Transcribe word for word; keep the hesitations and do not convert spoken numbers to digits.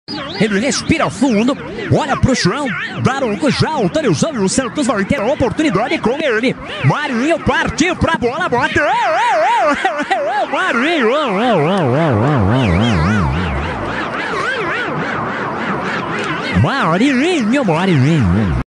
Ele respira fundo, olha pro chão, Daronco já autorizando o Santos vai ter a oportunidade com ele. Marinho partiu pra bola, bota. Marinho. Marinho, Marinho.